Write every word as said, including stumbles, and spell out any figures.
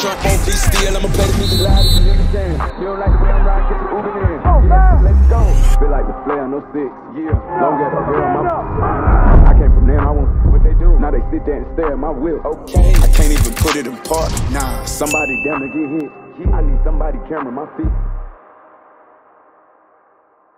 trunk won't be still. I'ma play the music loud. You understand? You don't like the way I'm riding, get your Uber in. Oh, yeah, let's go. Feel like the player, no six. Yeah, long as I hear on my. I came from them, I want what they do. Now they sit there and stare at my whip. Okay, I can't even put it in park. Nah, somebody down to get hit. I need somebody camera my feet.